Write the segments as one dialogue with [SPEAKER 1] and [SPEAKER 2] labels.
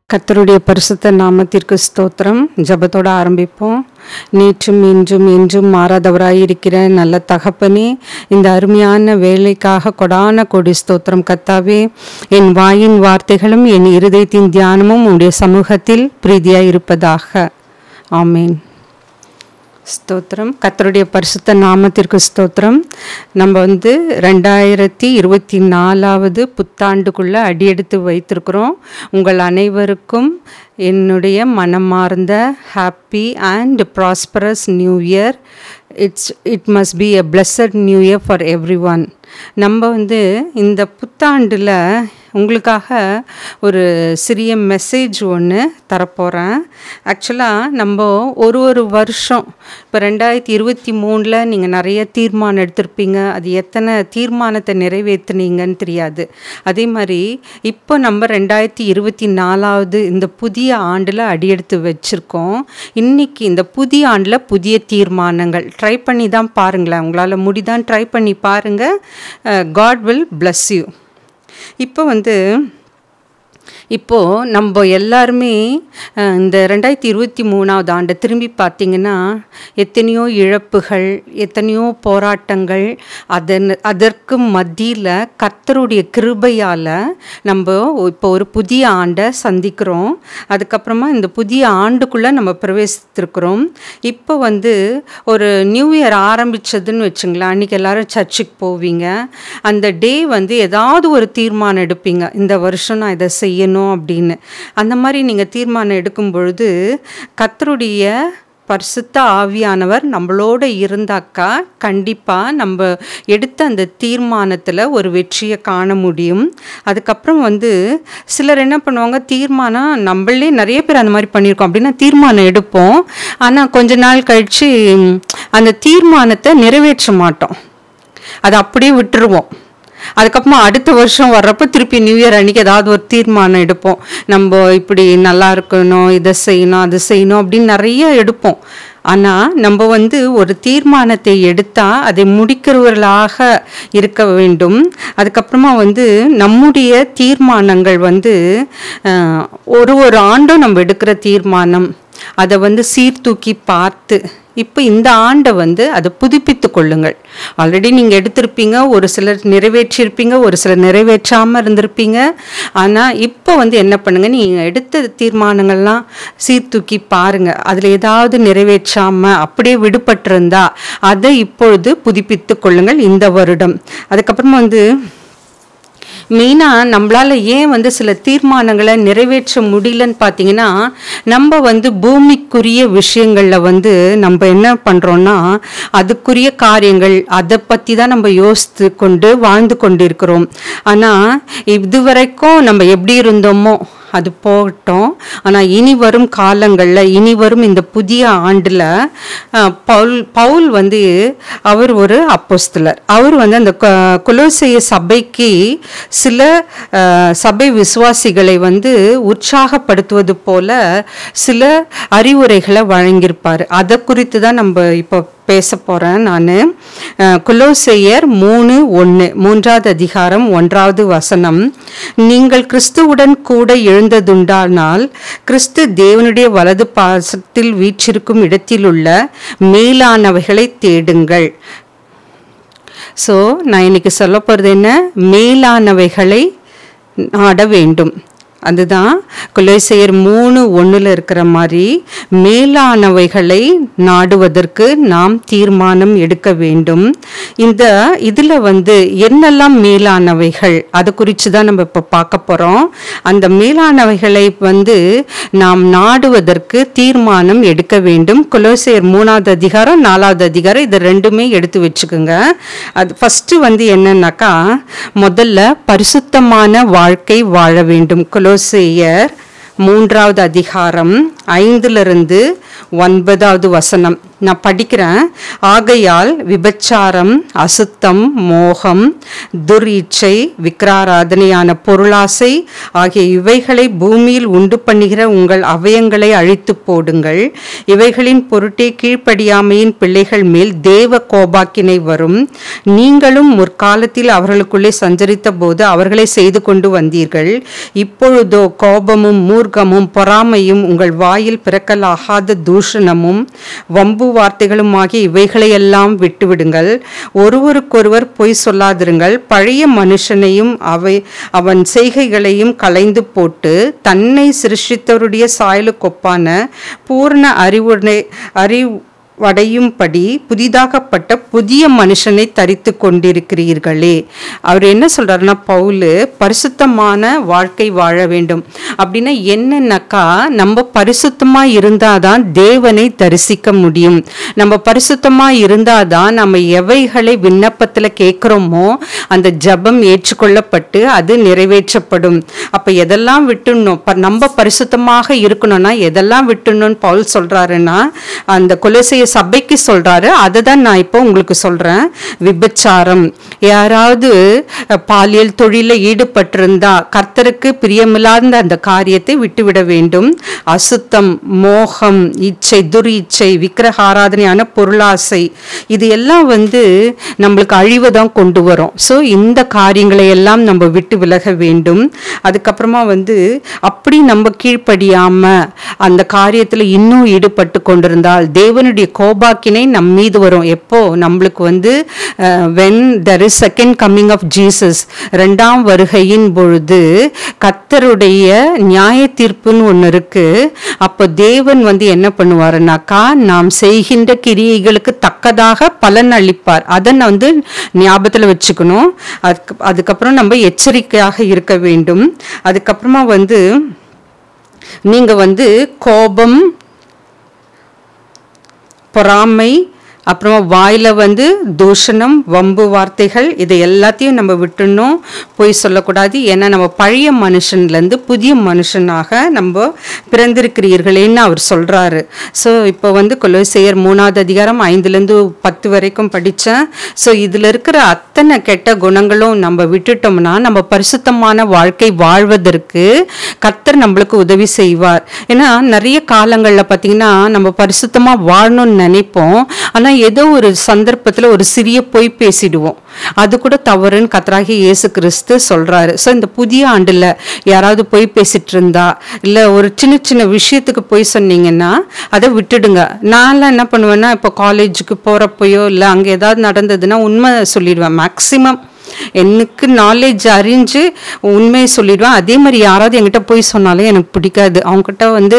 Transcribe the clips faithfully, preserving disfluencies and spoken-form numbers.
[SPEAKER 1] கர்த்தருடைய பரிசுத்த நாமத்திற்கு ஸ்தோத்திரம். ஜெபத்தோட ஆரம்பிப்போம். நேற்றும் இன்றும் என்றும் மாறாதவராய் இருக்கிற நல்ல தகப்பனே, இந்த அருமையான வேலைக்காக கொடான கொடி ஸ்தோத்திரம் கர்த்தாவே. என் வாயின் வார்த்தைகளும் என் இருதயத்தின் தியானமும் உடைய சமூகத்தில் பிரீதியாய் இருப்பதாக. ஆமேன். ஸ்தோத்திரம். கர்த்தருடைய பரிசுத்த நாமத்திற்கு ஸ்தோத்திரம். நம்ம வந்து ரெண்டாயிரத்தி இருபத்தி நாலாவது புத்தாண்டுக்குள்ளே அடியெடுத்து வைத்திருக்கிறோம். உங்கள் அனைவருக்கும் என்னுடைய மனமார்ந்த happy and prosperous new year. It's it must be a blessed new year for everyone. நம்ம வந்து இந்த புத்தாண்டில் உங்களுக்காக ஒரு சிறிய மெசேஜ் ஒன்று தரப்போகிறேன். ஆக்சுவலாக நம்ம ஒரு ஒரு வருஷம் இப்போ ரெண்டாயிரத்தி இருபத்தி மூணில் நீங்கள் நிறைய தீர்மானம் எடுத்திருப்பீங்க. அது எத்தனை தீர்மானத்தை நிறைவேற்றினீங்கன்னு தெரியாது. அதே மாதிரி இப்போ நம்ம ரெண்டாயிரத்தி இருபத்தி நாலாவது இந்த புதிய ஆண்டில் அடியெடுத்து வச்சுருக்கோம். இன்றைக்கி இந்த புதிய ஆண்டில் புதிய தீர்மானங்கள் ட்ரை பண்ணி தான் பாருங்களேன். உங்களால் முடிதான் ட்ரை பண்ணி பாருங்கள். God will bless you. இப்போ வந்து இப்போது நம்ம எல்லாருமே இந்த ரெண்டாயிரத்தி இருபத்தி மூணாவது ஆண்டை திரும்பி பார்த்திங்கன்னா எத்தனையோ இழப்புகள், எத்தனையோ போராட்டங்கள், அதன் அதற்கு மத்தியில் கர்த்தருடைய கிருபையால் நம்ம இப்போ ஒரு புதிய ஆண்டை சந்திக்கிறோம். அதுக்கப்புறமா இந்த புதிய ஆண்டுக்குள்ளே நம்ம பிரவேசித்திருக்கிறோம். இப்போ வந்து ஒரு நியூ இயர் ஆரம்பித்ததுன்னு வச்சுங்களேன். அன்றைக்கி எல்லோரும் சர்ச்சுக்கு போவீங்க. அந்த டே வந்து ஏதாவது ஒரு தீர்மானம் எடுப்பீங்க. இந்த வருஷம் நான் இதை செய்யணும் அப்படின்னு. அந்த மாதிரி நீங்கள் தீர்மானம் எடுக்கும் பொழுது கர்த்தருடைய பரிசுத்த ஆவியானவர் நம்மளோட இருந்தாக்கா கண்டிப்பாக நம்ம எடுத்த அந்த தீர்மானத்தில் ஒரு வெற்றியை காண முடியும். அதுக்கப்புறம் வந்து சிலர் என்ன பண்ணுவாங்க, தீர்மானம் நம்மளே நிறைய பேர் அந்த மாதிரி பண்ணியிருக்கோம் அப்படின்னா தீர்மானம் எடுப்போம். ஆனால் கொஞ்ச நாள் கழித்து அந்த தீர்மானத்தை நிறைவேற்ற மாட்டோம், அதை அப்படியே விட்டுருவோம். அதுக்கப்புறமா அடுத்த வருஷம் வர்றப்போ திருப்பி நியூ இயர் அன்றைக்கி ஏதாவது ஒரு தீர்மானம் எடுப்போம். நம்ம இப்படி நல்லா இருக்கணும், இதை செய்யணும், அது செய்யணும் அப்படின்னு நிறைய எடுப்போம். ஆனால் நம்ம வந்து ஒரு தீர்மானத்தை எடுத்தால் அதை முடிக்கிறவர்களாக இருக்க வேண்டும். அதுக்கப்புறமா வந்து நம்முடைய தீர்மானங்கள் வந்து ஒரு ஒரு ஆண்டும் நம்ம எடுக்கிற தீர்மானம் அதை வந்து சீர்தூக்கி பார்த்து இப்போ இந்த ஆண்டை வந்து அதை புதுப்பித்து கொள்ளுங்கள். ஆல்ரெடி நீங்கள் எடுத்திருப்பீங்க, ஒரு சிலர் நிறைவேற்றியிருப்பீங்க, ஒரு சிலர் நிறைவேற்றாமல் இருந்திருப்பீங்க. ஆனால் இப்போ வந்து என்ன பண்ணுங்கள், நீங்கள் எடுத்த தீர்மானங்கள்லாம் சீர்தூக்கி பாருங்கள். அதில் ஏதாவது நிறைவேற்றாமல் அப்படியே விடுபட்டிருந்தா அதை இப்பொழுது புதுப்பித்து கொள்ளுங்கள் இந்த வருடம். அதுக்கப்புறமா வந்து மெயினாக நம்மளால் ஏன் வந்து சில தீர்மானங்களை நிறைவேற்ற முடியலன்னு பார்த்தீங்கன்னா, நம்ம வந்து பூமிக்குரிய விஷயங்களில் வந்து நம்ம என்ன பண்ணுறோன்னா அதுக்குரிய காரியங்கள் அதை பற்றி தான் நம்ம யோசித்து கொண்டு வாழ்ந்து கொண்டு இருக்கிறோம். ஆனால் இதுவரைக்கும் நம்ம எப்படி இருந்தோமோ அது போகட்டும். ஆனால் இனி வரும் காலங்களில், இனி வரும் இந்த புதிய ஆண்டில் பவுல் பவுல் வந்து அவர் ஒரு அப்போஸ்தலர். அவர் வந்து அந்த கொலோசைய சபைக்கு சில சபை விசுவாசிகளை வந்து உற்சாகப்படுத்துவது போல சில அறிவுரைகளை வழங்கியிருப்பார். அதை குறித்து தான் நம்ம இப்போ பேச போகிறேன். நான் கொலோசையர் மூணு ஒன்று மூன்றாவது அதிகாரம் ஒன்றாவது வசனம். நீங்கள் கிறிஸ்துவுடன் கூட எழுந்ததுண்டானால் கிறிஸ்து தேவனுடைய வலது பாசத்தில் வீற்றிருக்கும் இடத்திலுள்ள மேலானவைகளை தேடுங்கள். ஸோ நான் இன்னைக்கு சொல்ல போகிறது என்ன, மேலானவைகளை நாட வேண்டும். அதுதான் கொலோசையர் மூணு ஒன்றில் இருக்கிற மாதிரி மேலானவைகளை நாடுவதற்கு நாம் தீர்மானம் எடுக்க வேண்டும். இந்த இதில் வந்து என்னெல்லாம் மேலானவைகள் அதை குறித்து தான் நம்ம இப்போ பார்க்க போகிறோம். அந்த மேலானவைகளை வந்து நாம் நாடுவதற்கு தீர்மானம் எடுக்க வேண்டும். கொலோசையர் மூணாவது அதிகாரம் நாலாவது அதிகாரம் இது ரெண்டுமே எடுத்து வச்சுக்கோங்க. அது ஃபஸ்ட்டு வந்து என்னன்னாக்கா, முதல்ல பரிசுத்தமான வாழ்க்கை வாழ வேண்டும். கொலோசையர் மூன்றாவது அதிகாரம் ஐந்திலிருந்து ஒன்பதாவது வசனம். நான் படிக்கிறேன். ஆகையால் விபச்சாரம், அசுத்தம், மோகம், துர்இச்சை, விக்கிராராதனையான பொருளாசை ஆகிய இவைகளை பூமியில் உண்டு பண்ணுகிற உங்கள் அவயங்களை அழித்து போடுங்கள். இவைகளின் பொருட்டே கீழ்ப்படியாமையின் பிள்ளைகள் மேல் தேவ கோபாக்கினை வரும். நீங்களும் முற்காலத்தில் அவர்களுக்குள்ளே சஞ்சரித்த போது அவர்களை செய்து கொண்டு வந்தீர்கள். இப்பொழுதோ கோபமும் மூர்க்கமும் பொறாமையும் உங்கள் வாயில் பிறக்கலாகாத தூஷணமும் வம்பு வார்த்தைகளும் ஆகிய இவைகளையெல்லாம் விட்டுவிடுங்கள். ஒருவருக்கொருவர் பொய் சொல்லாதிருங்கள். பழைய மனுஷனையும் அவை அவன் செய்கைகளையும் களைந்து போட்டு தன்னை சிருஷ்டித்தவருடைய சாயலுக்கொப்பான பூர்ண அறிவுடை அறிவு வடையும்படி புதிதாகப்பட்ட புதிய மனுஷனை தரித்து கொண்டிருக்கிறீர்களே. அவர் என்ன சொல்றாருன்னா, பவுல் பரிசுத்தமான வாழ்க்கை வாழ வேண்டும் அப்படின்னா என்னன்னாக்கா, நம்ம பரிசுத்தமா இருந்தாதான் தேவனை தரிசிக்க முடியும். நம்ம பரிசுத்தமா இருந்தாதான் நம்ம எவைகளை விண்ணப்பத்துல கேட்கிறோமோ அந்த ஜபம் ஏற்றுக்கொள்ளப்பட்டு அது நிறைவேற்றப்படும். அப்ப எதெல்லாம் விட்டுணும், நம்ம பரிசுத்தமாக இருக்கணும்னா எதெல்லாம் விட்டுணும்னு பவுல் சொல்றாருன்னா, அந்த கொலோசை சபைக்கு சொல்றாரு. அதை தான் நான் இப்போ உங்களுக்கு சொல்றேன். விபச்சாரம், யாராவது பாலியல் தொழில ஈடுபட்டிருந்தா கர்த்தருக்கு பிரியமில்லாத அந்த காரியத்தை விட்டுவிட வேண்டும். அசுத்தம், மோகம், இச்சை, துர் இச்சை, விக்கிரக ஆராதனையான பொருளாசை, இது எல்லாம் வந்து நம்மளுக்கு அழிவுதான் கொண்டு வரும். ஸோ இந்த காரியங்களை எல்லாம் நம்ம விட்டு விலக வேண்டும். அதுக்கப்புறமா வந்து அப்படி நம்ம கீழ்ப்படியாம அந்த காரியத்துல இன்னும் ஈடுபட்டு கொண்டிருந்தால் தேவனுடைய கோபாக்கினை நம் மீது வரும். எப்போ நம்மளுக்கு வந்து when there is second coming of Jesus, இரண்டாம் வருகையின் பொழுது கர்த்தருடைய நியாய தீர்ப்புன்னு ஒன்று இருக்கு. அப்போ தேவன் வந்து என்ன பண்ணுவாருனாக்கா, நாம் செய்கின்ற கிரியைகளுக்கு தக்கதாக பலன் அளிப்பார். அதை வந்து ஞாபகத்தில் வச்சுக்கணும். அதுக்கு அதுக்கப்புறம் நம்ம எச்சரிக்கையாக இருக்க வேண்டும். அதுக்கப்புறமா வந்து நீங்க வந்து கோபம், பொறாமை, அப்புறமா வாயில வந்து தூஷணம், வம்பு வார்த்தைகள், இதை எல்லாத்தையும் நம்ம விட்டுணும். போய் சொல்லக்கூடாது. ஏன்னா நம்ம பழைய மனுஷன்லேருந்து புதிய மனுஷனாக நம்ம பிறந்திருக்கிறீர்களேன்னு அவர் சொல்றாரு. ஸோ இப்போ வந்து கொலோசையர் மூணாவது அதிகாரம் ஐந்துலேருந்து பத்து வரைக்கும் படித்தேன். ஸோ இதில் இருக்கிற அத்தனை கெட்ட குணங்களும் நம்ம விட்டுட்டோம்னா நம்ம பரிசுத்தமான வாழ்க்கை வாழ்வதற்கு கர்த்தர் நம்மளுக்கு உதவி செய்வார். ஏன்னா நிறைய காலங்களில் பார்த்தீங்கன்னா நம்ம பரிசுத்தமாக வாழணும்னு நினைப்போம். ஆனால் ஏதோ ஒரு சந்தர்ப்பத்தில் ஒரு சிறிய பொய் பேசிடுவோம். அது கூட தவறுன்னு கர்த்தராகிய இயேசு கிறிஸ்து சொல்றாரு. ஸோ இந்த புதிய ஆண்டுல யாராவது பொய் பேசிட்டு இருந்தா இல்லை ஒரு சின்ன சின்ன விஷயத்துக்கு பொய் சொன்னீங்கன்னா அதை விட்டுடுங்க. நான்லாம் என்ன பண்ணுவேன்னா, இப்போ காலேஜுக்கு போகிறப்பையோ இல்லை அங்கே ஏதாவது நடந்ததுன்னா உண்மை சொல்லிடுவேன். மேக்சிமம் எனக்கு நாலேஜ் அறிஞ்சு உண்மையை சொல்லிடுவேன். அதே மாதிரி யாராவது என்கிட்ட போய் சொன்னாலும் எனக்கு பிடிக்காது. அவங்ககிட்ட வந்து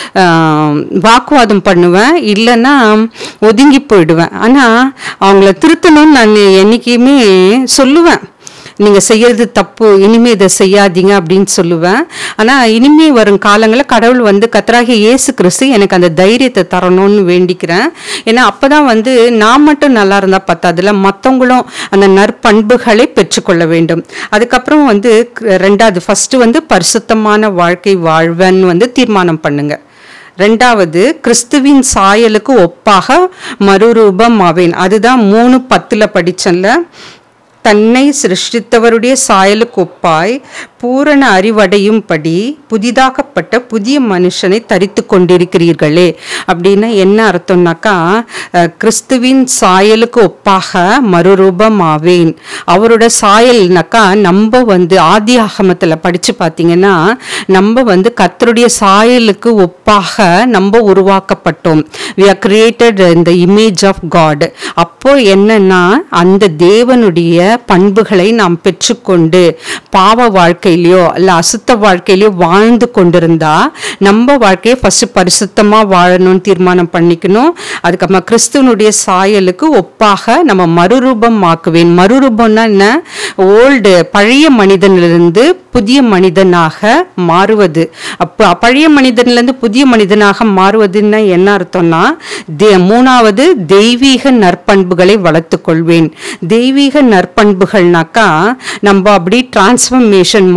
[SPEAKER 1] வாக்குவாதம் பண்ணுவேன், இல்லைன்னா ஒதுங்கி போயிடுவேன். ஆனால் அவங்கள திருத்தணும்னு நான் என்றைக்குமே சொல்லுவேன், நீங்கள் செய்யறது தப்பு, இனிமே இதை செய்யாதீங்க அப்படின்னு சொல்லுவேன். ஆனால் இனிமே வரும் காலங்களில் கடவுள் வந்து கர்த்தராகிய இயேசு கிறிஸ்து எனக்கு அந்த தைரியத்தை தரணும்னு வேண்டிக்கிறேன். ஏன்னா அப்போ தான் வந்து நான் மட்டும் நல்லா இருந்தால் பத்தாதுல, மற்றவங்களும் அந்த நற்பண்புகளை பெற்றுக்கொள்ள வேண்டும். அதுக்கப்புறம் வந்து ரெண்டாவது, ஃபஸ்ட்டு வந்து பரிசுத்தமான வாழ்க்கை வாழ்வன் வந்து தீர்மானம் பண்ணுங்க. ரெண்டாவது, கிறிஸ்துவின் சாயலுக்கு ஒப்பாக மறுரூபம் ஆவேன். அதுதான் மூணு பத்துல படிச்சேன்ல. தன்னை சிருஷ்டித்தவருடைய சாயலுக்கு ஒப்பாய் பூரண அறிவடையும்படி புதிதாகப்பட்ட புதிய மனுஷனை தரித்து கொண்டிருக்கிறீர்களே. அப்படின்னா என்ன அர்த்தம்னாக்கா, கிறிஸ்துவின் சாயலுக்கு ஒப்பாக மறுரூபம் ஆவேன். அவரோட சாயல்னாக்கா நம்ம வந்து ஆதி ஆகமத்தில் படித்து பார்த்தீங்கன்னா நம்ம வந்து கர்த்தருடைய சாயலுக்கு ஒப்பாக நம்ம உருவாக்கப்பட்டோம். we are created in the image of God. அப்போ என்னன்னா அந்த தேவனுடைய பண்புகளை நாம் பெற்றுக்கொண்டு பாவ வாழ்க்கையிலையோ இல்லை அசுத்த வாழ்க்கையிலையோ வாழ்ந்து கொண்டிருந்தா நம்ம வாழ்க்கையை ஃபர்ஸ்ட் பரிசுத்தமா வாழணும்னு தீர்மானம் பண்ணிக்கணும். அதுக்கப்புறமா கிறிஸ்துவனுடைய சாயலுக்கு ஒப்பாக நம்ம மறுரூபம் ஆக்குவேன். மறுரூபம்னா என்ன? ஓல்டு பழைய மனிதனிலிருந்து புதிய மனிதனாக மாறுவது. அப்போ பழைய மனிதனிலிருந்து புதிய மனிதனாக மாறுவதுன்னா என்ன அர்த்தம்னா, மூணாவது தெய்வீக நற்பண்புகளை வளர்த்து கொள்வேன். தெய்வீக நற்பண்புகள்னாக்கா நம்ம அப்படி டிரான்ஸ்ஃபர்மேஷன்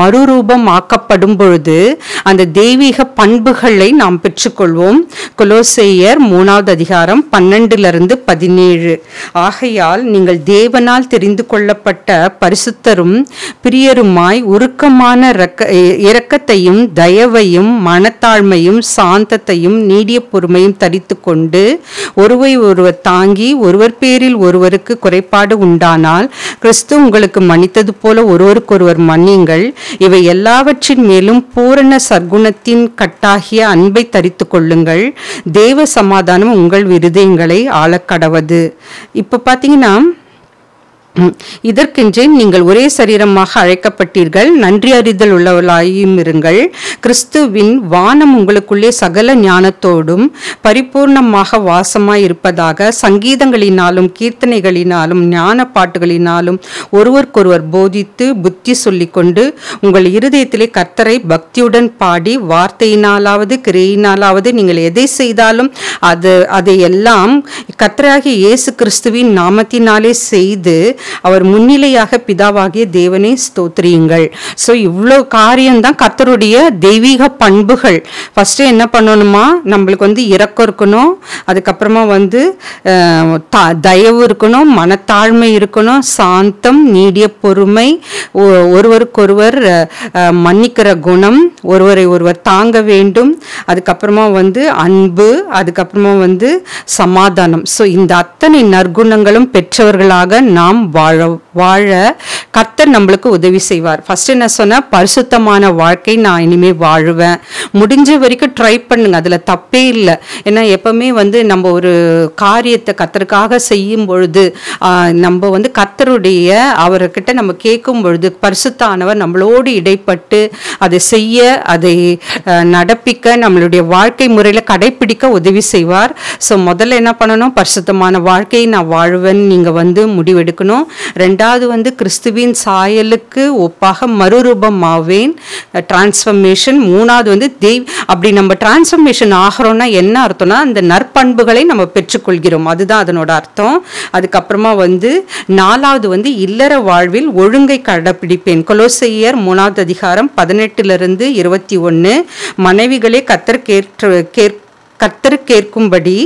[SPEAKER 1] மறுரூபம் ஆக்கப்படும் பொழுது அந்த தெய்வீக பண்புகளை நாம் பெற்றுக்கொள்வோம். கொலோசேயர் மூணாவது அதிகாரம் பன்னெண்டிலிருந்து பதினேழு. ஆகையால் நீங்கள் தேவனால் தெரிந்து கொள்ளப்பட்ட பரிசுத்தரும் பிரியருமாய் உருக்கமான இரக்கத்தையும் தயவையும் மனத்தாழ்மையும் சாந்தத்தையும் நீடிய பொறுமையும் தரித்து கொண்டு ஒருவை ஒருவர் தாங்கி ஒருவர் பேரில் ஒருவருக்கு குறைபாடு உண்டானால் கிறிஸ்து உங்களுக்கு மன்னித்தது போல ஒருவருக்கொருவர் மன்னியுங்கள். இவை எல்லாவற்றின் மேலும் பூரண சற்குணத்தின் கட்டாகிய அன்பை தரித்து கொள்ளுங்கள். தேவ சமாதானம் உங்கள் இருதயங்களை ஆளக்கடவது. இப்ப பாத்தீங்கன்னா இதற்கென்றே நீங்கள் ஒரே சரீரமாக அழைக்கப்பட்டீர்கள், நன்றி அறிதல் உள்ளவர்களாயும் இருங்கள். கிறிஸ்துவின் வானம் உங்களுக்குள்ளே சகல ஞானத்தோடும் பரிபூர்ணமாக வாசமாய் இருப்பதாக சங்கீதங்களினாலும் கீர்த்தனைகளினாலும் ஞான பாட்டுகளினாலும் ஒருவருக்கொருவர் போதித்து புத்தி சொல்லிக்கொண்டு உங்கள் இருதயத்திலே கர்த்தரை பக்தியுடன் பாடி வார்த்தையினாலாவது கிரையினாலாவது நீங்கள் எதை செய்தாலும் அது அதையெல்லாம் கர்த்தராகிய இயேசு கிறிஸ்துவின் நாமத்தினாலே செய்து அவர் முன்னிலையாக பிதாவாகிய தேவனை ஸ்தோத்திரியுங்கள். ஸோ இவ்வளோ காரியம்தான் கர்த்தருடைய தெய்வீக பண்புகள். ஃபர்ஸ்ட் என்ன பண்ணணுமா, நம்மளுக்கு வந்து இரக்கம் இருக்கணும், அதுக்கப்புறமா வந்து தயவு இருக்கணும், மனத்தாழ்மை இருக்கணும், சாந்தம், நீடிய பொறுமை, ஒருவருக்கொருவர் மன்னிக்கிற குணம், ஒருவரை ஒருவர் தாங்க வேண்டும், அதுக்கப்புறமா வந்து அன்பு, அதுக்கப்புறமா வந்து சமாதானம். ஸோ இந்த அத்தனை நற்குணங்களும் பெற்றவர்களாக நாம் வாழ வாழ கர்த்தர் நம்மளுக்கு உதவி செய்வார். ஃபர்ஸ்ட் என்ன சொன்ன, பரிசுத்தமான வாழ்க்கை நான் இனிமே வாழுவேன். முடிஞ்ச வரைக்கும் ட்ரை பண்ணுங்க, அதுல தப்பே இல்லை. ஏன்னா எப்பவுமே வந்து நம்ம ஒரு காரியத்தை கர்த்தருக்காக செய்யும் பொழுது நம்ம வந்து கர்த்தருடைய அவர்கிட்ட நம்ம கேட்கும் பொழுது பரிசுத்தானவர் நம்மளோடு இடைப்பட்டு அதை செய்ய, அதை நடப்பிக்க, நம்மளுடைய வாழ்க்கை முறையில கடைபிடிக்க உதவி செய்வார். ஸோ முதல்ல என்ன பண்ணணும், பரிசுத்தமான வாழ்க்கையை நான் வாழ்வேன் நீங்க வந்து முடிவெடுக்கணும். ரெண்டாவது வந்து கிறிஸ்துவின் சாயலுக்கு ஒப்பாக மறுரூபம் ஆவேன், டிரான்ஸ்ஃபர்மேஷன். மூணாவது வந்து தெய்வ அப்படி நம்ம டிரான்ஸ்ஃபர்மேஷன் ஆகிறோம்னா என்ன அர்த்தம்னா அந்த நற்பண்புகளை நம்ம பெற்றுக்கொள்கிறோம், அதுதான் அதனோட அர்த்தம். அதுக்கப்புறமா வந்து நாலாவது வந்து இல்லற வாழ்வில் ஒழுங்கை கடைபிடிப்பேன். கொலோசையர் மூணாவது அதிகாரம் பதினெட்டுல இருந்து இருபத்தி ஒன்னு. மனைவிகளே கர்த்தர் கேற்று கேட்க கர்த்தர் கேட்கும்படி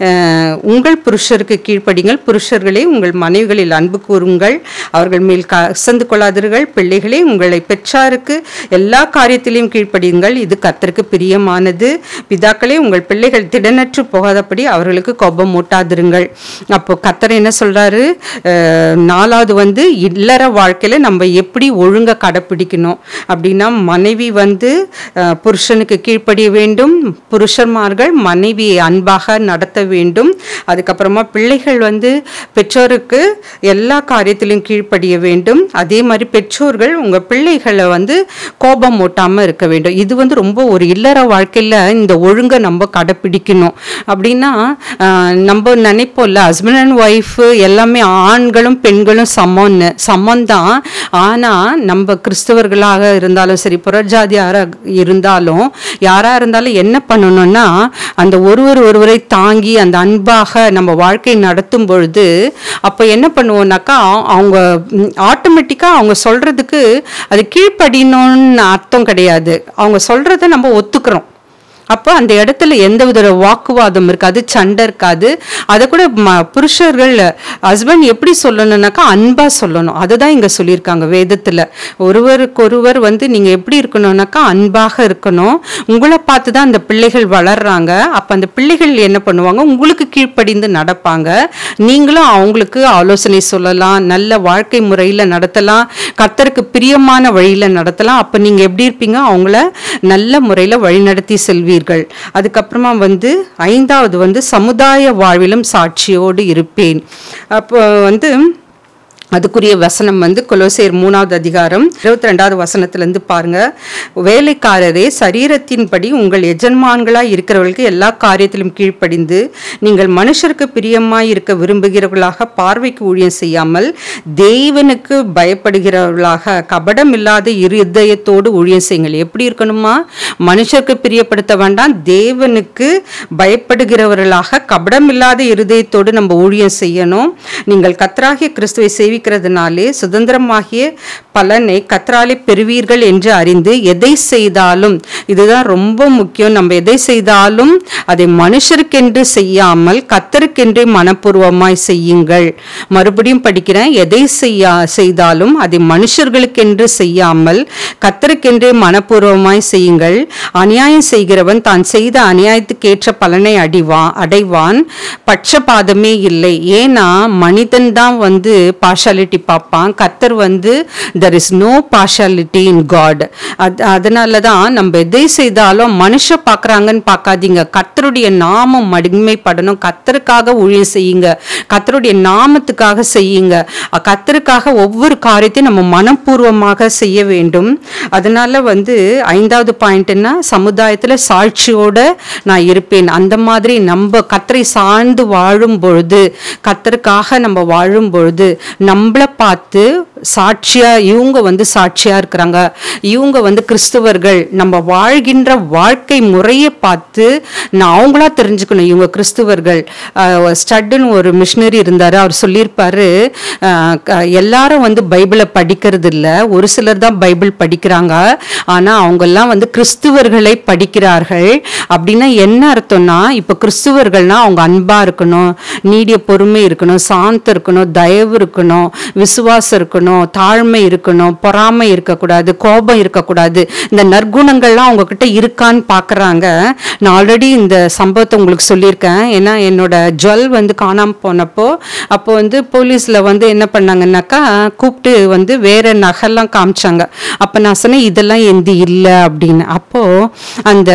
[SPEAKER 1] உங்கள் புருஷருக்கு கீழ்ப்படிங்கள். புருஷர்களே உங்கள் மனைவிகளில் அன்பு கூறுங்கள், அவர்கள் மேல் கசந்து கொள்ளாதீர்கள். பிள்ளைகளே உங்களை பெற்றாருக்கு எல்லா காரியத்திலையும் கீழ்ப்படியுங்கள், இது கர்த்தருக்கு பிரியமானது. பிதாக்களே உங்கள் பிள்ளைகள் திடனற்று போகாதபடி அவர்களுக்கு கோபம் மூட்டாதிருங்கள். அப்போ கர்த்தர் என்ன சொல்றாரு, நாலாவது வந்து இல்லற வாழ்க்கையில நம்ம எப்படி ஒழுங்க கடைப்பிடிக்கணும் அப்படின்னா, மனைவி வந்து புருஷனுக்கு கீழ்ப்படிய வேண்டும், புருஷன்மார்கள் மனைவியை அன்பாக நடத்த வேண்டும். அதுக்கப்புறமா பிள்ளைகள் வந்து பெற்றோருக்கு எல்லா காரியத்திலும் கீழ்ப்படிய வேண்டும். அதே மாதிரி பெற்றோர்கள் உங்க பிள்ளைகளை வந்து கோபம் மூட்டாம இருக்க வேண்டும். இது வந்து ரொம்ப ஒரு இல்லற வாழ்க்கையில இந்த ஒழுங்கை நம்ம கடைப்பிடிக்கணும். அப்படின்னா நம்ம நினைப்போம்ல, ஹஸ்பண்ட் அண்ட் ஒய்ஃப் எல்லாமே ஆண்களும் பெண்களும் சமம்னு, சமம் தான். ஆனா நம்ம கிறிஸ்தவர்களாக இருந்தாலும் சரி, புறஜாதியார இருந்தாலும் யாரா இருந்தாலும் என்ன பண்ணணும்னா அந்த ஒருவர் ஒருவரை தாங்கி அந்த அன்பாக நம்ம வாழ்க்கை நடத்தும் பொழுது அப்போ என்ன பண்ணுவோம்னாக்கா அவங்க ஆட்டோமேட்டிக்கா அவங்க சொல்றதுக்கு அது கீழ்ப்படியணும்னு அர்த்தம் கிடையாது, அவங்க சொல்றதை நம்ம ஒத்துக்கிறோம். அப்போ அந்த இடத்துல எந்த வித வாக்குவாதம் இருக்காது, சண்டை இருக்காது. அதை கூட புருஷர்கள் ஹஸ்பண்ட் எப்படி சொல்லணும்னாக்கா அன்பா சொல்லணும். அதுதான் இங்க சொல்லியிருக்காங்க வேதத்துல. ஒருவருக்கொருவர் வந்து நீங்க எப்படி இருக்கணும்னாக்கா அன்பாக இருக்கணும். உங்களை பார்த்து தான் அந்த பிள்ளைகள் வளர்றாங்க. அப்ப அந்த பிள்ளைகள் என்ன பண்ணுவாங்க, உங்களுக்கு கீழ்ப்படிந்து நடப்பாங்க. நீங்களும் அவங்களுக்கு ஆலோசனை சொல்லலாம், நல்ல வாழ்க்கை முறையில நடத்தலாம், கர்த்தருக்கு பிரியமான வழியில நடத்தலாம். அப்ப நீங்க எப்படி இருப்பீங்க, அவங்கள நல்ல முறையில வழிநடத்தி செல்வீர்கள். அதுக்கப்புறமா வந்து ஐந்தாவது வந்து சமுதாய வாழ்விலும் சாட்சியோடு இருப்பேன். அப்போ வந்து அதுக்குரிய வசனம் வந்து கொலோசையர் மூணாவது அதிகாரம் இருபத்தி ரெண்டாவது வசனத்திலிருந்து பாருங்க. வேலைக்காரரே, சரீரத்தின்படி உங்கள் எஜமான்களாய் இருக்கிறவர்களுக்கு எல்லா காரியத்திலும் கீழ்ப்படிந்து நீங்கள் மனுஷருக்கு பிரியமாய் இருக்க விரும்புகிறவர்களாக பார்வைக்கு ஊழியம் செய்யாமல் தேவனுக்கு பயப்படுகிறவர்களாக கபடம் இல்லாத இருதயத்தோடு ஊழியம் செய்யுங்கள். எப்படி இருக்கணுமா, மனுஷருக்கு பிரியப்படுத்த வேண்டாம், தேவனுக்கு பயப்படுகிறவர்களாக கபடம் இல்லாத இருதயத்தோடு நம்ம ஊழியம் செய்யணும். நீங்கள் கர்த்தராகிய கிறிஸ்துவை சேவி சேவிக்கிறதுனாலே சுதந்திரமாகிய பலனை கர்த்தராலே பெறுவீர்கள் என்று அறிந்து எதை செய்தாலும், இதுதான் ரொம்ப முக்கியம், நம்ம எதை செய்தாலும் அதை மனுஷருக்கென்று செய்யாமல் கர்த்தருக்கென்றே மனப்பூர்வமாய் செய்யுங்கள். மறுபடியும் படிக்கிறேன், எதை செய்யா செய்தாலும் அதை மனுஷர்களுக்கென்று செய்யாமல் கர்த்தருக்கென்றே மனப்பூர்வமாய் செய்யுங்கள். அநியாயம் செய்கிறவன் தான் செய்த அநியாயத்துக்கேற்ற பலனை அடிவா அடைவான் பட்சபாதமே இல்லை. ஏன்னா மனிதன் தான் வந்து பார்ஷாலிட்டி பார்ப்பான், கர்த்தர் வந்து there is no partiality in God. அதனால தான் நம்ம எதை செய்தாலும் மனுஷ பார்க்குறாங்கன்னு பார்க்காதீங்க, கர்த்தருடைய நாமம் மகிமைப்படணும், கர்த்தருக்காக ஊழியம் செய்யுங்க, கர்த்தருடைய நாமத்துக்காக செய்யுங்க, கர்த்தருக்காக ஒவ்வொரு காரியத்தையும் நம்ம மனப்பூர்வமாக செய்ய வேண்டும். அதனால வந்து ஐந்தாவது பாயிண்ட்னா சமுதாயத்தில் சாட்சியோட நான் இருப்பேன். அந்த மாதிரி நம்ம கர்த்தரை சார்ந்து வாழும் பொழுது, கர்த்தருக்காக நம்ம வாழும் பொழுது நம்மளை பார்த்து சாட்சியா இவங்க வந்து சாட்சியா இருக்கிறாங்க, இவங்க வந்து கிறிஸ்துவர்கள், நம்ம வாழ்கின்ற வாழ்க்கை முறையை பார்த்து நான் அவங்களா தெரிஞ்சுக்கணும் இவங்க கிறிஸ்துவர்கள். ஸ்டட்டுன்னு ஒரு மிஷினரி இருந்தாரு, அவர் சொல்லியிருப்பாரு, எல்லாரும் வந்து பைபிளை படிக்கிறது இல்லை, ஒரு சிலர் தான் பைபிள் படிக்கிறாங்க, ஆனா அவங்கெல்லாம் வந்து கிறிஸ்துவர்களை படிக்கிறார்கள். அப்படின்னா என்ன அர்த்தம்னா, இப்போ கிறிஸ்துவர்கள்னா அவங்க அன்பா இருக்கணும், நீடிய பொறுமை இருக்கணும், சாந்தம் இருக்கணும், தயவு இருக்கணும், விசுவாசம் இருக்கணும், தாழ்மை இருக்கணும், பொறாமை இருக்கக்கூடாது, கோபம் இருக்கக்கூடாது. இந்த நற்குணங்கள்லாம் உங்ககிட்ட இருக்கான்னு பார்க்குறாங்க. நான் ஆல்ரெடி இந்த சம்பவத்தை உங்களுக்கு சொல்லியிருக்கேன். ஏன்னா என்னோட ஜுவல் வந்து காணாமல் போனப்போ அப்போ வந்து போலீஸில் வந்து என்ன பண்ணாங்கன்னாக்கா கூப்பிட்டு வந்து வேற நகைலாம் காமிச்சாங்க. அப்போ நான் சொன்னேன் இதெல்லாம் எந்த இல்லை அப்படின்னு. அப்போது அந்த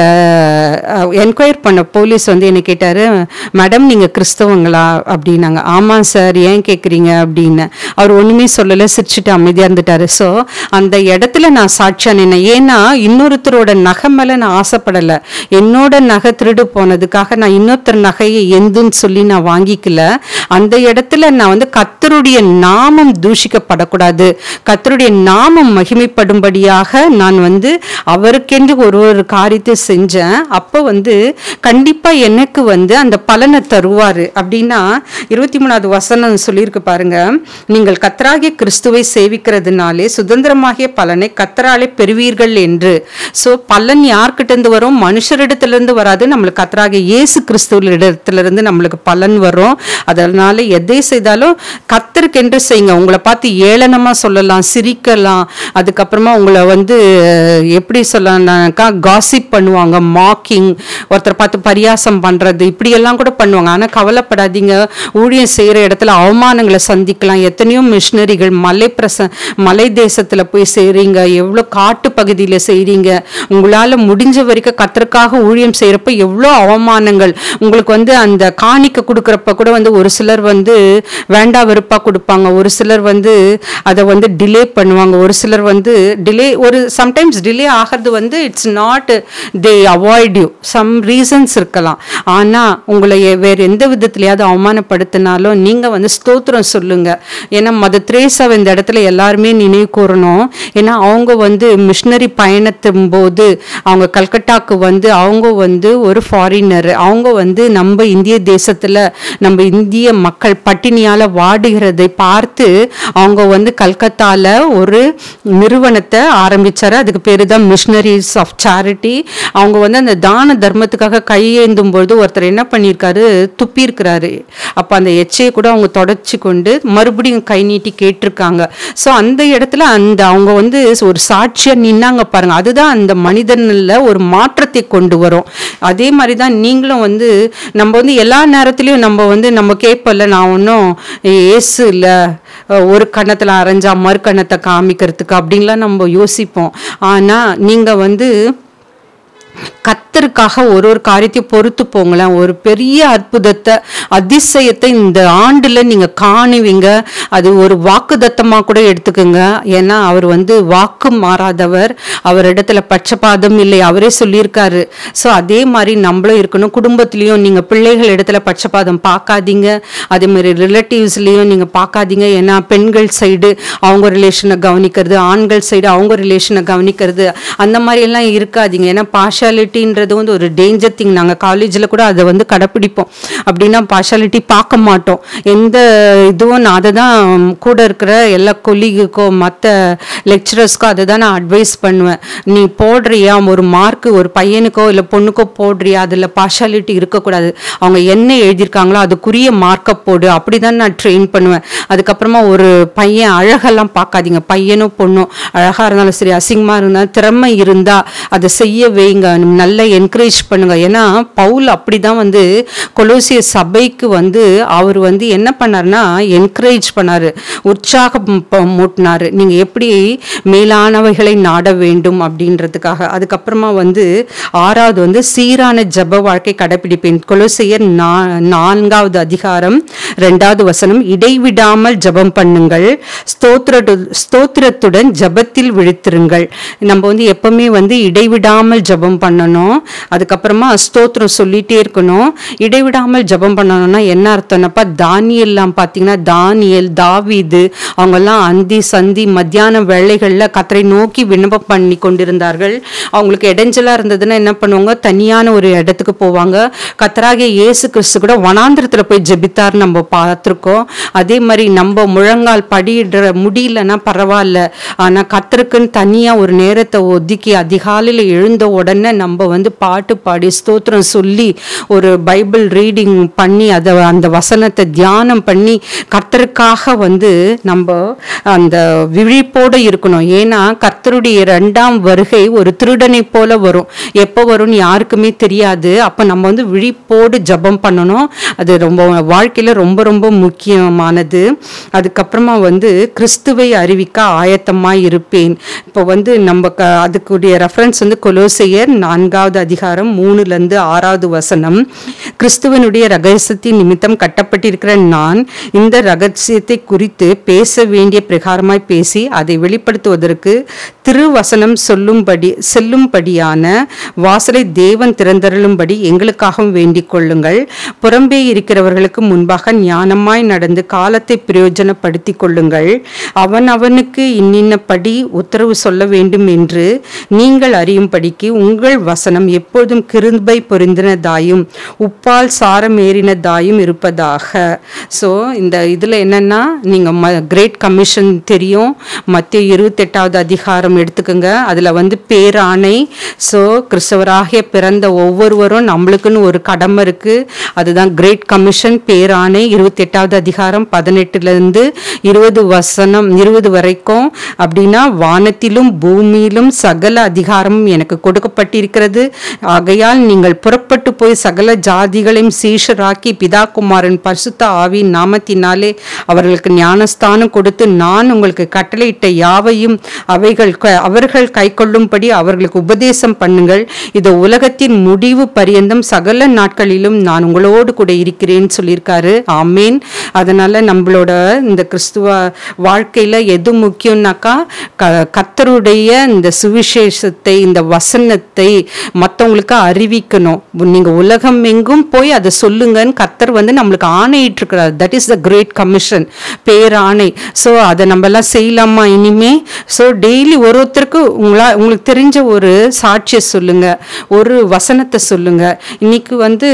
[SPEAKER 1] என்கொயர் பண்ண போலீஸ் வந்து என்ன கேட்டார், மேடம் நீங்கள் கிறிஸ்தவங்களா அப்படின்னாங்க. ஆமாம் சார், ஏன் கேட்குறீங்க அப்படின்னு. அவர் ஒன்றுமே சொல்லலை, சிரிச்சுட்டு அமைதியாக இருந்துட்டாரு. ஸோ அந்த இடத்துல நான் சாட்சியா நின்னேன். ஏன்னா இன்னொருத்தரோட நகை மேலே நான் ஆசைப்படலை, என்னோட நகை திருடு போனதுக்காக நான் இன்னொருத்தர் நகையை எந்துன்னு சொல்லி நான் வாங்கிக்கல. அந்த இடத்துல நான் வந்து கர்த்தருடைய நாமம் தூஷிக்கப்படக்கூடாது, கர்த்தருடைய நாமம் மகிமைப்படும்படியாக நான் வந்து அவருக்கென்று ஒரு ஒரு காரியத்தை செஞ்சேன். அப்போ வந்து கண்டிப்பாக எனக்கு வந்து அந்த பலனை தருவார். அப்படின்னா இருபத்தி மூணாவது வசனம் சொல்லியிருக்கு பாருங்க, நீங்கள் கர்த்தராகிய கிறிஸ்துவை சேவிக்கிறதுனாலே சுதந்திரமாகிய பலனை கர்த்தராலே பெறுவீர்கள் என்று. ஸோ பலன் யார்கிட்டேருந்து வரும்? மனுஷரிடத்திலிருந்து வராது, நம்மளுக்கு கர்த்தராகிய இயேசு கிறிஸ்துவிடத்திலிருந்து நம்மளுக்கு பலன் வரும். அதனால எதை செய்தாலும் கர்த்தருக்கென்று செய்யுங்க. உங்களை பார்த்து ஏளனமாக சொல்லலாம், சிரிக்கலாம், அதுக்கப்புறமா உங்களை வந்து எப்படி சொல்லலாம்னாக்கா காசிப் பண்ணுவாங்க, மாக்கிங், ஒருத்தரை பார்த்து பரியாசம் பண்ணுறது, இப்படியெல்லாம் கூட பண்ணுவாங்க. ஆனால் கவலைப்படாதீங்க, ஊழியம் செய்கிற இடத்துல அவமானங்களை சந்திக்கலாம். எத்தனையோ மிஷினரிகள் மலை பிரச மலை தேசத்தில் போய் செய்கிறீங்க, எவ்வளோ காட்டு பகுதியில் செய்கிறீங்க, உங்களால் முடிஞ்ச வரைக்கும் கர்த்தருக்காக ஊழியம் செய்கிறப்ப எவ்வளோ அவமானங்கள். உங்களுக்கு வந்து அந்த காணிக்க கொடுக்குறப்ப கூட வந்து ஒரு சிலர் வந்து வேண்டா வெறுப்பாக கொடுப்பாங்க, ஒரு சிலர் வந்து அதை வந்து டிலே பண்ணுவாங்க, ஒரு சிலர் வந்து டிலே ஒரு சம்டைம்ஸ் டிலே ஆகிறது வந்து it's not they avoid you, some reasons இருக்கலாம். ஆனால் உங்களை வேறு எந்த விதத்துலையாவது அவமானப்படுத்தினாலும் நீங்கள் வந்து ஸ்தோத்திரம் சொல்லுங்க. ஏன்னா மதர் தெரேசா இந்த இடத்துல எல்லாருமே நினைவு கூறணும். ஏன்னா அவங்க வந்து மிஷினரி பயணத்தும் போது அவங்க கல்கட்டாக்கு வந்து அவங்க வந்து ஒரு ஃபாரினர், அவங்க வந்து நம்ம இந்திய தேசத்தில் நம்ம இந்திய மக்கள் பட்டினியால் வாடுகிறதை பார்த்து அவங்க வந்து கல்கத்தாவில் ஒரு நிறுவனத்தை ஆரம்பித்தார். அதுக்கு பேர் தான் மிஷினரிஸ் ஆஃப் சேரிட்டி. அவங்க வந்து அந்த தான தர்மத்துக்காக கையேந்தும் பொழுது ஒருத்தர் என்ன பண்ணியிருக்காரு, துப்பியிருக்கிறாரு. அப்போ அந்த எச்சையை கூட அவங்க தொடச்சி கொண்டு மறுபடியும் கை நீட்டி கேட்டிருக்காங்க. ஸோ அந்த இடத்துல அந்த அவங்க வந்து ஒரு சாட்சியாக நின்னாங்க பாருங்க, அதுதான் அந்த மனிதனில் ஒரு மாற்றத்தை கொண்டு வரும். அதே மாதிரி தான் நீங்களும் வந்து நம்ம வந்து எல்லா நேரத்துலையும் நம்ம வந்து நம்ம கேட்பல, நான் ஒன்றும் ஏசு இல்லை ஒரு கண்ணத்தில் அரைஞ்சா மறு கண்ணத்தை காமிக்கிறதுக்கு அப்படின்லாம் நம்ம யோசிப்போம். ஆனால் நீங்கள் வந்து கர்த்தருக்காக ஒரு ஒரு காரியத்தையும் பொறுத்து போங்களேன். ஒரு பெரிய அற்புதத்தை அதிசயத்தை இந்த ஆண்டில் நீங்கள் காணுவீங்க. அது ஒரு வாக்குதத்தமாக கூட எடுத்துக்கோங்க. ஏன்னா அவர் வந்து வாக்கு மாறாதவர், அவர் இடத்துல பட்சபாதம் இல்லை, அவரே சொல்லியிருக்காரு. ஸோ அதே மாதிரி நம்மளும் இருக்கணும். குடும்பத்துலேயும் நீங்கள் பிள்ளைகள் இடத்துல பட்சபாதம் பார்க்காதீங்க, அதே மாதிரி ரிலேட்டிவ்ஸ்லேயும் நீங்கள் பார்க்காதீங்க. ஏன்னா பெண்கள் சைடு அவங்க ரிலேஷனை கவனிக்கிறது, ஆண்கள் சைடு அவங்க ரிலேஷனை கவனிக்கிறது, அந்த மாதிரியெல்லாம் இருக்காதீங்க. ஏன்னா பார்ஷாலிட்டி பார்ஷாலிட்டின்றது வந்து ஒரு டேஞ்சர் திங். நாங்கள் காலேஜில் கூட அதை வந்து கடைப்பிடிப்போம். அப்படின்னா பார்ஷாலிட்டி பார்க்க மாட்டோம். எந்த இதுவும் நான் அதை தான் கூட இருக்கிற எல்லா கொலீகுக்கோ மற்ற லெக்சரர்ஸ்க்கோ அதை தான் நான் அட்வைஸ் பண்ணுவேன். நீ போடுறியா ஒரு மார்க்கு ஒரு பையனுக்கோ இல்லை பொண்ணுக்கோ போடுறியா, அதில் பார்ஷாலிட்டி இருக்கக்கூடாது. அவங்க என்ன எழுதியிருக்காங்களோ அதுக்குரிய மார்க்கை போடு. அப்படி தான் நான் ட்ரெயின் பண்ணுவேன். அதுக்கப்புறமா ஒரு பையன் அழகெல்லாம் பார்க்காதீங்க. பையனோ பொண்ணோ அழகாக இருந்தாலும் சரி, அசிங்கமாக இருந்தாலும் திறமை இருந்தால் அதை செய்ய வைங்க, நல்லா என்கரேஜ் பண்ணுங்க. ஏன்னா பவுல் அப்படி தான் வந்து கொலோசிய சபைக்கு வந்து அவர் வந்து என்ன பண்ணார்னா என்கரேஜ் பண்ணார், உற்சாகம் மூட்டினார். நீங்கள் எப்படி மேலானவைகளை நாட வேண்டும் அப்படின்றதுக்காக. அதுக்கப்புறமா வந்து ஆறாவது வந்து சீரான ஜப வாழ்க்கை கடைப்பிடிப்பேன். கொலோசியர் நா நான்காவது அதிகாரம் ரெண்டாவது வசனம், இடைவிடாமல் ஜபம் பண்ணுங்கள், ஸ்தோத்திர ஸ்தோத்திரத்துடன் ஜபத்தில் விழித்திருங்கள். நம்ம வந்து எப்பவுமே வந்து இடைவிடாமல் ஜபம் பண்ணணும். அதுக்கப்புறமா ஸ்தோத்திரம் சொல்லிட்டே இருக்கணும். இடைவிடாமல் ஜபம் பண்ணணும்னா என்ன அர்த்தம்னாப்பா, தானியெல்லாம் பார்த்தீங்கன்னா தானியல் தாவீது அவங்கெல்லாம் அந்தி சந்தி மத்தியான வேளைகளில் கர்த்தரை நோக்கி விண்ணப்பம் பண்ணி கொண்டிருந்தார்கள். அவங்களுக்கு இடைஞ்சலாக இருந்ததுன்னா என்ன பண்ணுவாங்க, தனியான ஒரு இடத்துக்கு போவாங்க. கர்த்தராகிய இயேசு கிறிஸ்து கூட வனாந்திரத்தில் போய் ஜெபித்தார் நம்ம பார்த்துருக்கோம். அதே மாதிரி நம்ம முழங்கால் படியிடுற முடியலன்னா பரவாயில்ல, ஆனால் கர்த்தருக்குன்னு தனியாக ஒரு நேரத்தை ஒதுக்கி அதிகாலையில் எழுந்த உடனே நம்ம வந்து பாட்டு பாடி ஸ்தோத்திரம் சொல்லி ஒரு பைபிள் ரீடிங் பண்ணி அதை அந்த வசனத்தை தியானம் பண்ணி கர்த்தருக்காக வந்து நம்ம அந்த விழிப்போடு இருக்கணும். ஏன்னா கர்த்தருடைய இரண்டாம் வருகை ஒரு திருடனை போல வரும். எப்போ வரும்னு யாருக்குமே தெரியாது. அப்போ நம்ம வந்து விழிப்போடு ஜபம் பண்ணணும். அது ரொம்ப வாழ்க்கையில் ரொம்ப ரொம்ப முக்கியமானது. அதுக்கப்புறமா வந்து கிறிஸ்துவை அறிவிக்க ஆயத்தமாய் இருப்பேன். இப்போ வந்து நம்ம க அதுக்குரிய ரெஃபரன்ஸ் வந்து கொலோசையர் நான்காவது அதிகாரம் மூணுலேருந்து ஆறாவது வசனம். கிறிஸ்துவனுடைய ரகசியத்தின் நிமித்தம் கட்டப்பட்டிருக்கிற நான் இந்த ரகசியத்தை குறித்து பேச வேண்டிய பிரகாரமாய் பேசி அதை வெளிப்படுத்துவதற்கு திருவசனம் சொல்லும்படி செல்லும்படியான வாசலை தேவன் திறந்தருளும்படி எங்களுக்காகவும் வேண்டிக் கொள்ளுங்கள். புறம்பே இருக்கிறவர்களுக்கு முன்பாக ஞானமாய் நடந்து காலத்தை பிரயோஜனப்படுத்திக் கொள்ளுங்கள். அவன் அவனுக்கு இன்னின்னபடி உத்தரவு சொல்ல வேண்டும் என்று நீங்கள் அறியும்படிக்கு உங்கள் வசனம் எப்பொழுதும் கிருபை பொருந்தினதாயும் உப்பால் சாரமேறினதாயும் இருப்பதாக. ஸோ இந்த இதில் என்னென்னா நீங்கள் ம கிரேட் கமிஷன் தெரியும், மத்திய இருபத்தெட்டாவது அதிகாரம் எடுத்துக்கோங்க. அதில் வந்து பேராணை. ஸோ கிறிஸ்தவராகிய பிறந்த ஒவ்வொருவரும் நம்மளுக்குன்னு ஒரு கடமை இருக்குது. அதுதான் கிரேட் கமிஷன், பேராணை. இருபத்தெட்டாவது அதிகாரம் பதினெட்டுலேருந்து இருபது வசனம் இருபது வரைக்கும். அப்படின்னா வானத்திலும் பூமியிலும் சகல அதிகாரமும் எனக்கு கொடுக்கப்பட்டிருக்கிறது. ஆகையால் நீங்கள் புறப்பட்டு போய் சகல ஜாதிகளையும் சீஷராக்கி பிதா குமாரன் பரிசுத்த ஆவியின் நாமத்தினாலே அவர்களுக்கு ஞானஸ்தானம் கொடுத்து நான் உங்களுக்கு கட்டளையிட்ட யாவையும் அவைகள் அவர்கள் கை கொள்ளும்படி அவர்களுக்கு உபதேசம் பண்ணுங்கள். இது உலகத்தின் முடிவு பரியந்தம் சகல நாட்களிலும் நான் உங்களோடு கூட இருக்கிறேன்னு சொல்லியிருக்காரு. ஆமேன். அதனால நம்மளோட இந்த கிறிஸ்துவ வாழ்க்கையில் எது முக்கியம்னாக்கா க கர்த்தருடைய இந்த சுவிசேஷத்தை இந்த வசனத்தை மற்றவங்களுக்கு அறிவிக்கணும். நீங்கள் உலகம் எங்கும் போய் அதை சொல்லுங்கன்னு கர்த்தர் வந்து நம்மளுக்கு ஆணையிட்டிருக்கிறார். That is the great commission, பேராணை. ஸோ அதை நம்மலாம் செய்யலாமா இனிமே? ஸோ டெய்லி ஒரு ஒருத்தருக்கு உங்களா உங்களுக்கு தெரிஞ்ச ஒரு சாட்சியை சொல்லுங்க, ஒரு வசனத்தை சொல்லுங்க. இன்னைக்கு வந்து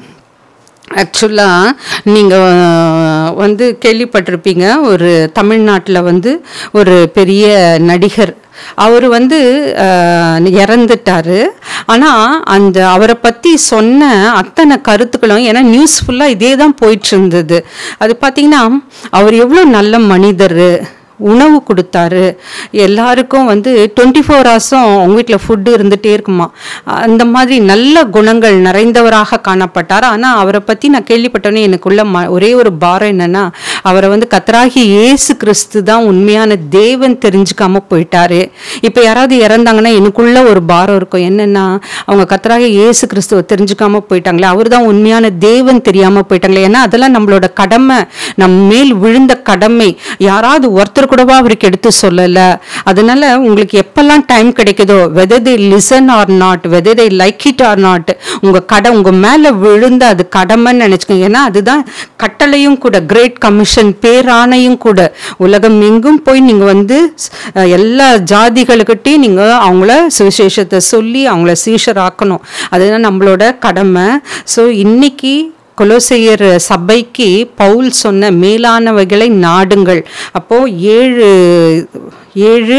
[SPEAKER 1] ஆக்சுவலாக நீங்கள் வந்து கேள்விப்பட்டிருப்பீங்க, ஒரு தமிழ்நாட்டில் வந்து ஒரு பெரிய நடிகர் அவர் வந்து இறந்துட்டார். ஆனால் அந்த அவரை பற்றி சொன்ன அத்தனை கருத்துக்களும், ஏன்னா நியூஸ் ஃபுல்லாக இதே தான் போயிட்டு இருந்தது. அது பார்த்திங்கன்னா அவர் எவ்வளோ நல்ல மனிதர், உணவு கொடுத்தாரு எல்லாருக்கும். வந்து டுவெண்ட்டி ஃபோர் ஹவர்ஸும் அவங்க வீட்டில் ஃபுட்டு இருந்துகிட்டே இருக்குமா. அந்த மாதிரி நல்ல குணங்கள் நிறைந்தவராக காணப்பட்டார். ஆனால் அவரை பற்றி நான் கேள்விப்பட்டோன்னே எனக்குள்ள ம ஒரே ஒரு பாரம் என்னென்னா, அவரை வந்து கர்த்தராகிய இயேசு கிறிஸ்து தான் உண்மையான தேவன் தெரிஞ்சுக்காம போயிட்டாரு. இப்போ யாராவது இறந்தாங்கன்னா எனக்குள்ள ஒரு பாரம் இருக்கும். என்னென்னா, அவங்க கர்த்தராகிய இயேசு கிறிஸ்துவை தெரிஞ்சுக்காம போயிட்டாங்களே, அவர் தான் உண்மையான தேவன் தெரியாமல் போயிட்டாங்களே. ஏன்னா அதெல்லாம் நம்மளோட கடமை, நம் மேல் விழுந்த கடமை. யாராவது ஒருத்தர் கூடவா அவருக்கு எடுத்து சொல்லல. அதனால உங்களுக்கு எப்பெல்லாம் டைம் கிடைக்குதோ, whether they listen or not, whether they like it or not, உங்க கடை உங்க மேல விழுந்த அது கடமைன்னு நினைச்சுக்கோங்க. ஏன்னா அதுதான் கட்டளையும் கூட, கிரேட் கமிஷன். கமிஷன் பேராணையும் கூட. உலகம் எங்கும் போய் நீங்கள் வந்து எல்லா ஜாதிகளுக்கிட்டையும் நீங்கள் அவங்கள சுவிசேஷத்தை சொல்லி அவங்கள சீஷராக்கணும். அதுதான் நம்மளோட கடமை. ஸோ இன்னைக்கு கொலோசையர் சபைக்கு பவுல் சொன்ன மேலானவைகளை நாடுங்கள். அப்போது ஏழு ஏழு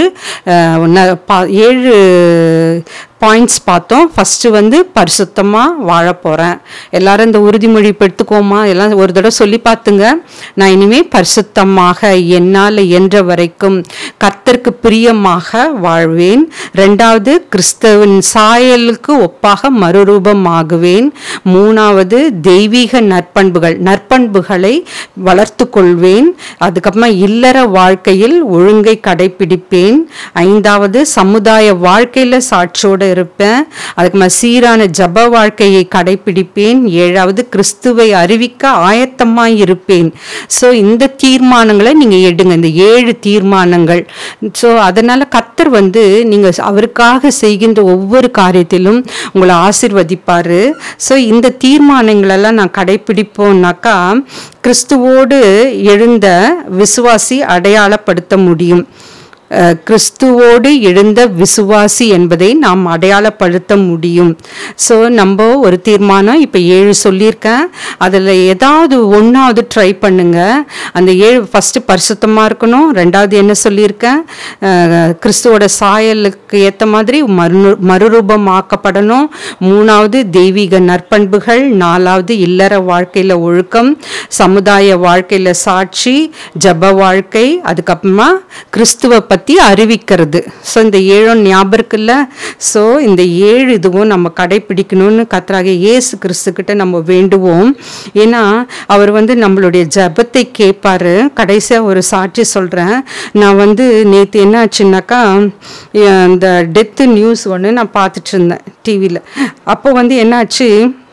[SPEAKER 1] ஏழு பாயிண்ட்ஸ் பார்த்தோம். ஃபஸ்ட்டு வந்து பரிசுத்தமாக வாழ போகிறேன். எல்லாரும் இந்த உறுதிமொழி எடுத்துக்கோமா, எல்லாம் ஒரு தடவை சொல்லி பார்த்துங்க. நான் இனிமேல் பரிசுத்தமாக என்னால் என்ற வரைக்கும் கர்த்தருக்கு பிரியமாக வாழ்வேன். ரெண்டாவது, கிறிஸ்தவின் சாயலுக்கு ஒப்பாக மறுரூபமாகுவேன். மூணாவது, தெய்வீக நற்பண்புகள் நற்பண்புகளை வளர்த்து கொள்வேன். அதுக்கப்புறமா இல்லற வாழ்க்கையில் ஒழுங்கை கடைபிடிப்பேன். ஐந்தாவது, சமுதாய வாழ்க்கையில் சாட்சியோடு இருப்பேன். அதுக்கு மேலே சீரான ஜப வாழ்க்கையை கடைபிடிப்பேன். ஏழாவது, கிறிஸ்துவை அறிவிக்க ஆயத்தமாய் இருப்பேன். ஸோ இந்த தீர்மானங்களை நீங்கள் எடுங்க, இந்த ஏழு தீர்மானங்கள். ஸோ அதனால் கர்த்தர் வந்து நீங்கள் அவருக்காக செய்கின்ற ஒவ்வொரு காரியத்திலும் உங்களை ஆசீர்வதிப்பார். ஸோ இந்த தீர்மானங்களெல்லாம் நான் கடைபிடிப்போம்னாக்கா கிறிஸ்துவோடு எழுந்த விசுவாசி அடையாளப்படுத்த முடியும். கிறிஸ்துவோடு எழுந்த விசுவாசி என்பதை நாம் அடையாளப்படுத்த முடியும். ஸோ நம்ம ஒரு தீர்மானம் இப்போ ஏழு சொல்லியிருக்கேன். அதில் ஏதாவது ஒன்றாவது ட்ரை பண்ணுங்க. அந்த ஏழு, ஃபஸ்ட்டு பரிசுத்தமாக இருக்கணும். ரெண்டாவது என்ன சொல்லியிருக்கேன், கிறிஸ்துவோட சாயலுக்கு ஏற்ற மாதிரி மறு மறுரூபமாக்கப்படணும். மூணாவது, தெய்வீக நற்பண்புகள். நாலாவது, இல்லற வாழ்க்கையில் ஒழுக்கம். சமுதாய வாழ்க்கையில் சாட்சி, ஜப வாழ்க்கை. அதுக்கப்புறமா கிறிஸ்துவ பற்றி அறிவிக்கிறது. ஸோ இந்த ஏழும் ஞாபகம் இருக்குல்ல. ஸோ இந்த ஏழு இதுவும் நம்ம கடைப்பிடிக்கணும்னு கர்த்தராகிய இயேசு கிறிஸ்துக்கிட்ட நம்ம வேண்டுவோம். ஏன்னா அவர் வந்து நம்மளுடைய ஜபத்தை கேட்பாரு. கடைசியாக ஒரு சாட்சி சொல்கிறேன். நான் வந்து நேற்று என்ன ஆச்சுன்னாக்கா, இந்த டெத்து நியூஸ் ஒன்று நான் பார்த்துட்டு இருந்தேன் டிவியில். அப்போ வந்து என்னாச்சு,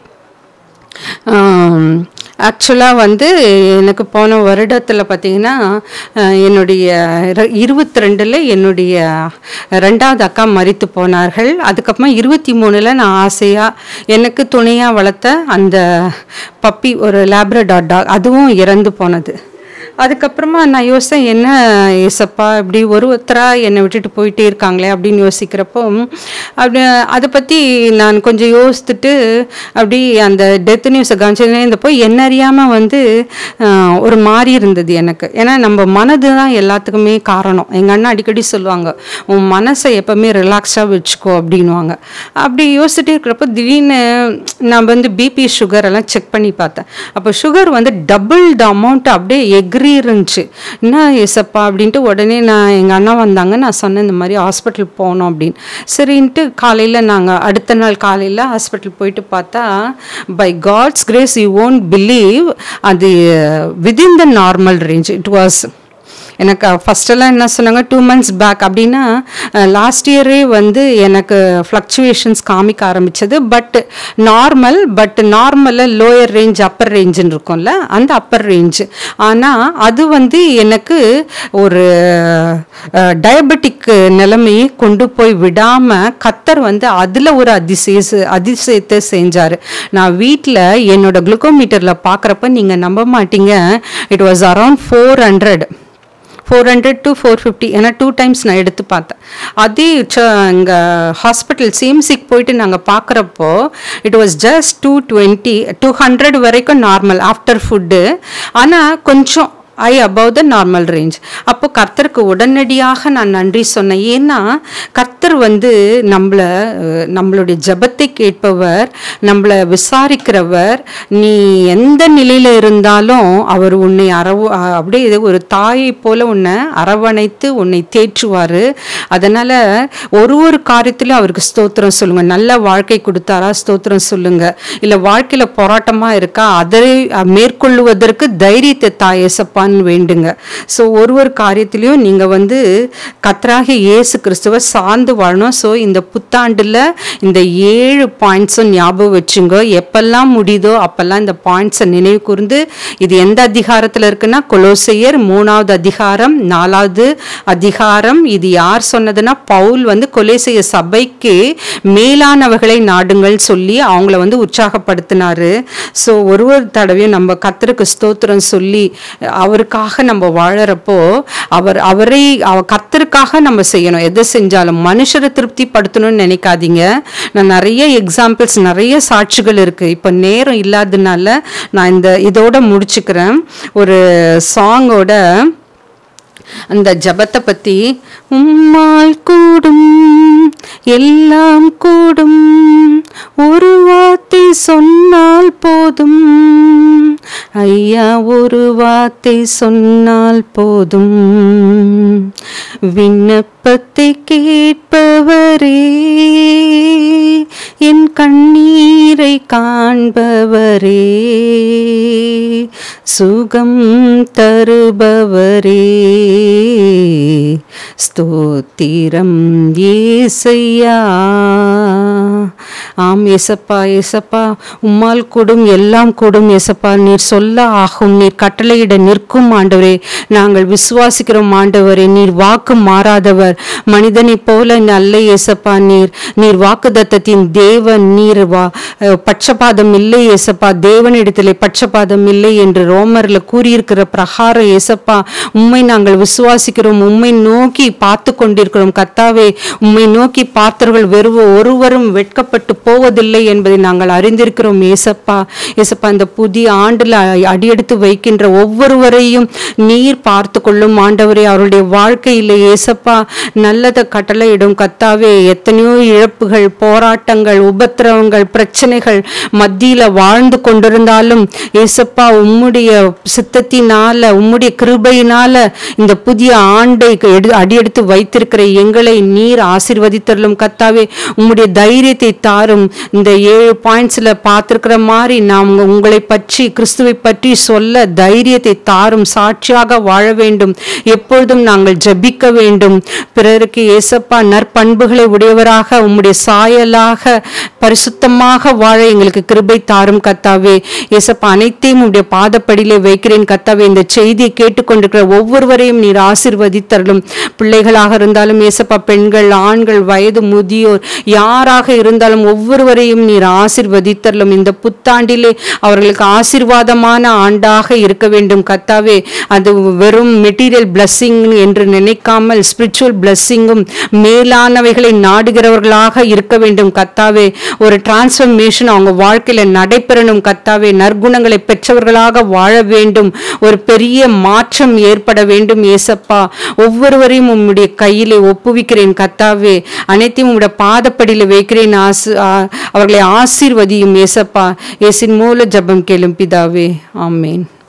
[SPEAKER 1] ஆக்சுவலாக வந்து எனக்கு போன வருடத்தில் பார்த்திங்கன்னா என்னுடைய இருபத்தி ரெண்டில் என்னுடைய ரெண்டாவது அக்கா மரித்து போனார்கள். அதுக்கப்புறமா இருபத்தி மூணில் நான் ஆசையாக எனக்கு துணையாக வளர்த்த அந்த பப்பி, ஒரு லேப்ரடார் டாக், அதுவும் இறந்து போனது. அதுக்கப்புறமா நான் யோசித்தேன், என்ன ஏசப்பா இப்படி ஒரு ஒருத்தராக என்னை விட்டுட்டு போயிட்டே இருக்காங்களே அப்படின்னு யோசிக்கிறப்போ, அப்படி அதை பற்றி நான் கொஞ்சம் யோசித்துட்டு அப்படி அந்த டெத் நியூஸை கவனிச்சுனே இருந்தப்போ என்ன அறியாமல் வந்து ஒரு மாறி இருந்தது எனக்கு. ஏன்னா நம்ம மனது தான் எல்லாத்துக்குமே காரணம். எங்கள் அண்ணா அடிக்கடி சொல்லுவாங்க, உன் மனசை எப்போவுமே ரிலாக்ஸாக வச்சுக்கோ அப்படின்வாங்க. அப்படி யோசிச்சுட்டே இருக்கிறப்போ திடீர்னு நான் வந்து பிபி சுகர் எல்லாம் செக் பண்ணி பார்த்தேன். அப்போ சுகர் வந்து டபுள் த அமௌண்ட் அப்படியே எக்ரி இருந்துச்சு. என்ன ஏசப்பா அப்படின்ட்டு உடனே நான் எங்கள் அண்ணா வந்தாங்க. நான் சொன்னேன் இந்த மாதிரி ஹாஸ்பிட்டல் போனோம் அப்படின்னு. சரின்ட்டு காலையில் நாங்கள் அடுத்த நாள் காலையில் ஹாஸ்பிட்டல் போயிட்டு பார்த்தா, by God's grace you won't believe, அது within the normal range. It was எனக்கு ஃபஸ்ட்டெல்லாம் என்ன சொன்னாங்க, டூ மந்த்ஸ் பேக் அப்படின்னா லாஸ்ட் இயரே வந்து எனக்கு ஃப்ளக்சுவேஷன்ஸ் காமிக்க ஆரம்பித்தது. பட் நார்மல், பட் நார்மலில் லோயர் ரேஞ்ச் அப்பர் ரேஞ்சுன்னு இருக்கும்ல, அந்த அப்பர் ரேஞ்சு. ஆனால் அது வந்து எனக்கு ஒரு டயபெட்டிக் நிலைமையை கொண்டு போய் விடாமல் கர்த்தர் வந்து அதில் ஒரு அதிசய அதிசயத்தை செஞ்சார். நான் வீட்டில் என்னோட குளுக்கோமீட்டரில் பார்க்குறப்ப நீங்கள் நம்ப மாட்டீங்க, it was around four hundred four hundred to four fifty. ஏன்னா டூ டைம்ஸ் நான் எடுத்து பார்த்தேன். அதே இங்கே ஹாஸ்பிட்டல் சிஎம்சிக்கு போயிட்டு நாங்கள் பார்க்குறப்போ it was just two twenty two hundred வரைக்கும் நார்மல் ஆஃப்டர் ஃபுட்டு. ஆனால் கொஞ்சம் I above the normal range. அப்போ கர்த்தருக்கு உடனடியாக நான் நன்றி சொன்னேன். ஏன்னா கர்த்தர் வந்து நம்மளை நம்மளுடைய ஜபத்தை கேட்பவர், நம்மளை விசாரிக்கிறவர். நீ எந்த நிலையில் இருந்தாலும் அவர் உன்னை அரவ அப்படியே ஒரு தாயை போல உன்னை அரவணைத்து உன்னை தேற்றுவார். அதனால் ஒரு ஒரு காரியத்திலும் அவருக்கு ஸ்தோத்திரம் சொல்லுங்கள். நல்ல வாழ்க்கை கொடுத்தாரா ஸ்தோத்திரம் சொல்லுங்கள். இல்லை வாழ்க்கையில் போராட்டமாக இருக்கா, அதை மேற்கொள்ளுவதற்கு தைரியத்தை தாயேசப்பா வேண்டுங்க. ஸோ ஒரு ஒரு காரியத்திலையும் நீங்கள் வந்து கர்த்தர் கர்த்தராகிய இயேசு கிறிஸ்துவை சார்ந்து வாழணும். ஸோ இந்த புத்தாண்டில் இந்த ஏழு பாயிண்ட்ஸும் ஞாபகம் வச்சுங்க. எப்பெல்லாம் முடியுதோ அப்பெல்லாம் இந்த பாயிண்ட்ஸை நினைவு கூர்ந்து, இது எந்த அதிகாரத்தில் இருக்குன்னா கொலோசையர் மூணாவது அதிகாரம் நாலாவது அதிகாரம். இது யார் சொன்னதுன்னா பவுல் வந்து கொலோசையர் சபைக்கு மேலானவர்களை நாடுங்கள் சொல்லி அவங்கள வந்து உற்சாகப்படுத்தினாரு. ஸோ ஒரு ஒரு தடவையும் நம்ம கர்த்தருக்கு ஸ்தோத்திரம் சொல்லி அவருக்காக நம்ம வாழறப்போ அவர் அவரை கர்த்தருக்காக நம்ம செய்யணும். எதை செஞ்சாலும் மனுஷரை திருப்தி படுத்தணும்னு நினைக்காதீங்க. நான் நிறைய எக்ஸாம்பிள்ஸ் நிறைய சாட்சிகள் இருக்கு. இப்போ நேரம் இல்லாததுனால நான் இந்த இதோட முடிச்சுக்கிறேன். ஒரு சாங்கோட அந்த ஜபத்தை பத்தி, உம்மால் கூடும் எல்லாம் கூடும், ஒரு வார்த்தை சொன்னால் போதும் ஐயா, ஒரு வார்த்தை சொன்னால் போதும், விண்ணப்பத்தை கேட்பவரே, என் கண்ணீரை காண்பவரே, சுகம் தருபவரே, ஸ்தோத்திரம் ஏசையா. ஆம் ஏசப்பா, ஏசப்பா உம்மால் கூடும் எல்லாம் கூடும் ஏசப்பா, நீர் சொல்ல ஆகும், நீர் கட்டளையிட நிற்கும் ஆண்டவரே, நாங்கள் விசுவாசிக்கிறோம் ஆண்டவரே. நீர் வாக்கு மாறாதவர், மனிதனை போல நல்ல ஏசப்பா. நீர் நீர் வாக்குதத்தத்தின் தேவன், நீர் வா பட்சபாதம் இல்லை ஏசப்பா, தேவனிடத்திலே பட்சபாதம் இல்லை என்று ரோமர்ல கூறியிருக்கிற பிரகாரம் ஏசப்பா, உம்மை நாங்கள் விசுவாசிக்கிறோம், உம்மை நோக்கி பார்த்து கொண்டிருக்கிறோம் கர்த்தாவே. உம்மை நோக்கி பார்த்தவர்கள் வெறும் ஒருவரும் வெட்கப்பட்டு போவதில்லை என்பதை நாங்கள் அறிந்திருக்கிறோம் ஏசப்பா. ஏசப்பா இந்த புதிய ஆண்டுல அடியெடுத்து வைக்கின்ற ஒவ்வொருவரையும் நீர் பார்த்து கொள்ளும் ஆண்டவரே. அவருடைய வாழ்க்கையில் ஏசப்பா நல்லதை கட்டளையிடும் கர்த்தாவே. எத்தனையோ இழப்புகள், போராட்டங்கள், உபத்திரவங்கள், பிரச்சனைகள் மத்தியில வாழ்ந்து கொண்டிருந்தாலும் ஏசப்பா உம்முடைய சித்தத்தினால, உம்முடைய கிருபையினால இந்த புதிய ஆண்டை அடியெடுத்து வைத்திருக்கிற எங்களை நீர் ஆசீர்வதித்தருளும் கர்த்தாவே. உம்முடைய தைரியத்தை தாரும். இந்த ஏழு பாயிண்ட்ஸ்ல பார்த்திருக்கிற மாதிரி நாம் உங்களை பற்றி, கிறிஸ்துவை பற்றி சொல்ல தைரியத்தை தாரும். சாட்சியாக வாழ வேண்டும், எப்பொழுதும் நாங்கள் ஜபிக்க வேண்டும். பிறருக்கு ஏசப்பா நற்பண்புகளை உடையவராக, உம்முடைய சாயலாக பரிசுத்தமாக வாழ எங்களுக்கு கிருபை தாரும் கர்த்தாவே. ஏசப்பா அனைத்தையும் உம்முடைய பாதப்படியிலே வைக்கிறேன் கர்த்தாவே. இந்த செய்தியை கேட்டுக்கொண்டிருக்கிற ஒவ்வொருவரையும் நீர் ஆசீர்வதித்தருளும். பிள்ளைகளாக இருந்தாலும் ஏசப்பா, பெண்கள், ஆண்கள், வயது முதியோர் யாராக இருந்தாலும் ஒவ்வொருவரையும் நீர் ஆசீர்வதித்தருளும். இந்த புத்தாண்டிலே அவர்களுக்கு ஆசீர்வாதமான ஆண்டாக இருக்க வேண்டும் கர்த்தாவே. அது வெறும் மெட்டீரியல் பிளஸ்ஸிங் என்று நினைக்காமல் ஸ்பிரிச்சுவல் பிளஸ்ஸிங்கும் மேலானவைகளை நாடுகிறவர்களாக இருக்க வேண்டும் கர்த்தாவே. ஒரு டிரான்ஸ்ஃபர்மேஷன் அவங்க வாழ்க்கையில நடைபெறணும் கர்த்தாவே. நற்குணங்களை பெற்றவர்களாக வாழ வேண்டும். ஒரு பெரிய மாற்றம் ஏற்பட வேண்டும் ஏசப்பா. ஒவ்வொருவரையும் உம்முடைய கையிலே ஒப்புவிக்கிறேன் கர்த்தாவே. அனைத்தையும் உம்முடைய பாதப்படியில வைக்கிறேன். ஆசு அவர்களை ஆசீர்வதியும் ஏசப்பா. இயேசுவின் மூல ஜெபம் கேளும் பிதாவே, ஆமென்.